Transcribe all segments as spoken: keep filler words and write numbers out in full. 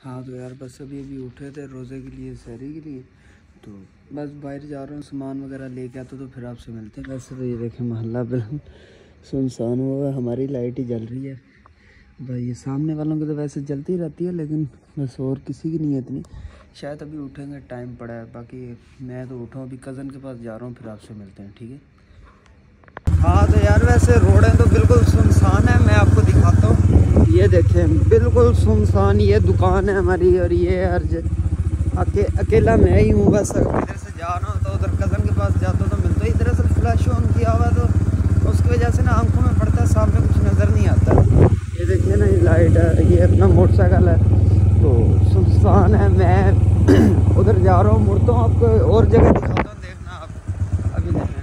हाँ तो यार बस अभी अभी उठे थे रोज़े के लिए, सहरी के लिए, तो बस बाहर जा रहा हूँ सामान वगैरह लेके आता तो फिर आपसे मिलते हैं। वैसे तो ये देखें मोहल्ला बिल्कुल सुनसान हुआ है, हमारी लाइट ही जल रही है भाई। ये सामने वालों की तो वैसे जलती रहती है लेकिन बस और किसी की नहीं है इतनी। शायद अभी उठेंगे, टाइम पड़ा है। बाकी मैं तो उठाऊँ, अभी कज़न के पास जा रहा हूँ, फिर आपसे मिलते हैं, ठीक है। हाँ तो यार वैसे रोडें तो बिल्कुल सुनसान है, मैं आपको दिखाता हूँ। ये देखें बिल्कुल सुनसान, ये दुकान है हमारी और ये यार अके, अकेला मैं ही हूँ बस। इधर से जा रहा हूँ तो उधर कज़न के पास जाता तो मिलता ही। इधर से फ्लैश ऑन किया हुआ तो उसकी वजह से ना आंखों में पड़ता है, सामने कुछ नज़र नहीं आता। ये देखिए ना, ये लाइट है, ये अपना मोटरसाइकिल है तो सुनसान है। मैं उधर जा रहा हूँ, मुड़ता हूँ, आपको और जगह दिखाता हूँ, देखना आप। अभी देखना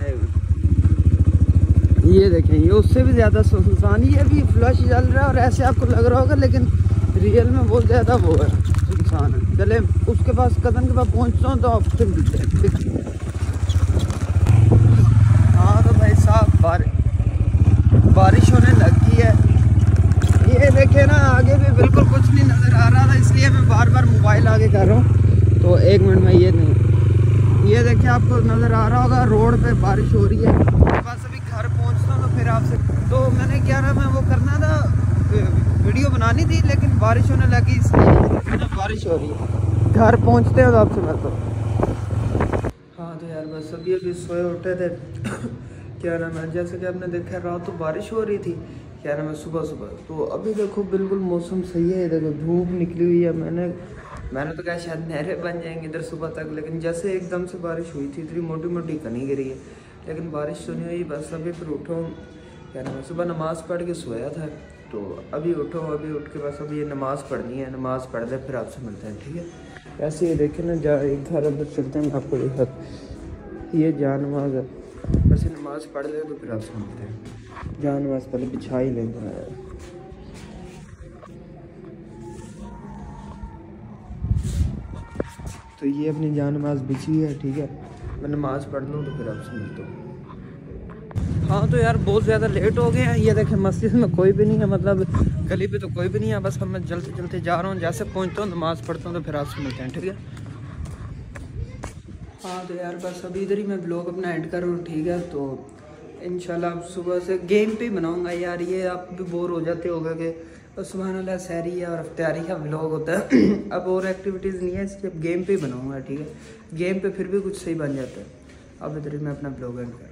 ये देखें, ये उससे भी ज़्यादा सुनसान, ये भी फ्लैश जल रहा है और ऐसे आपको लग रहा होगा लेकिन रियल में बहुत ज़्यादा वो है, सुनसान है। चले उसके पास, कज़न के पास पहुँचता हूँ तो आप फिर मिलते हैं। हाँ तो भाई साहब बार, बारिश होने लगी है। ये देखे ना, आगे भी बिल्कुल कुछ नहीं नज़र आ रहा था, इसलिए मैं बार बार मोबाइल आगे कर रहा हूँ। तो एक मिनट में ये नहीं, ये देखिए आपको नज़र आ रहा होगा रोड पे बारिश हो रही है। बस अभी घर पहुँचता हूँ तो फिर आपसे, तो मैंने क्या ना, मैं वो करना था, वीडियो बनानी थी लेकिन बारिश होने लगी, इसलिए बारिश हो रही है। घर पहुँचते हैं तो आपसे मिलता हूँ। हाँ तो यार बस अभी अभी सोए उठे थे क्या नाम है, जैसे कि आपने देखा रात तो बारिश हो रही थी, क्या नाम है, सुबह सुबह। तो अभी देखो बिल्कुल मौसम सही है, देखो धूप निकली हुई है। मैंने मैंने तो कहा शायद नहरें बन जाएंगी इधर सुबह तक, लेकिन जैसे एकदम से बारिश हुई थी, इतनी मोटी मोटी कनी गिरी है, लेकिन बारिश तो नहीं हुई। बस अभी फिर उठो, क्या नाम है, सुबह नमाज़ पढ़ के सोया था तो अभी उठो, अभी उठ के बस अभी ये नमाज़ पढ़नी है, नमाज़ पढ़ दे फिर आपसे मिलते हैं, ठीक है। वैसे ये देखे ना, जा एक घर अंदर चलते हैं, मैं आपको दिखा, ये जा नमाज है, बस नमाज़ पढ़ ले तो फिर आपसे मिलते हैं। जा नमाज पहले बिछा ही लेंगे। तो ये अपनी जान नमाज बिछी है, ठीक है, मैं नमाज़ पढ़ लूँ तो फिर आपसे मिलता हूँ। हाँ तो यार बहुत ज़्यादा लेट हो गए हैं। ये देखें मस्जिद में कोई भी नहीं है, मतलब गली पे तो कोई भी नहीं है। बस मैं जल्दी जल्दी जा रहा हूँ, जैसे पहुँचता हूँ नमाज़ पढ़ता हूँ तो फिर आपसे मिलते हैं, ठीक है। हाँ तो यार बस अभी इधर ही मैं ब्लॉग अपना एंड कर रहा हूँ, ठीक है। तो इंशाल्लाह सुबह से गेम पे बनाऊँगा यार। ये आप भी बोर हो जाते होगा कि सुबहान अल्लाह सहरी है और अफ्तारी का व्लॉग होता है अब और एक्टिविटीज़ नहीं है, इसलिए अब गेम पे बनाऊँगा, ठीक है। गेम पे फिर भी कुछ सही बन जाता है। अब इधर ही मैं अपना ब्लॉग एंड कर